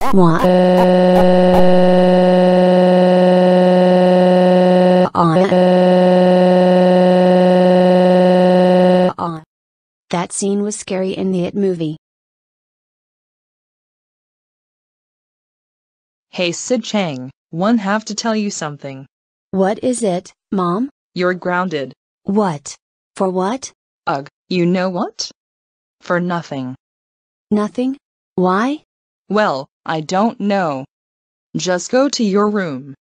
What? That scene was scary in the It movie. Hey Sid Chang, one have to tell you something. What is it, Mom? You're grounded. What? For what? Ugh, you know what? For nothing. Nothing? Why? Well, I don't know. Just go to your room.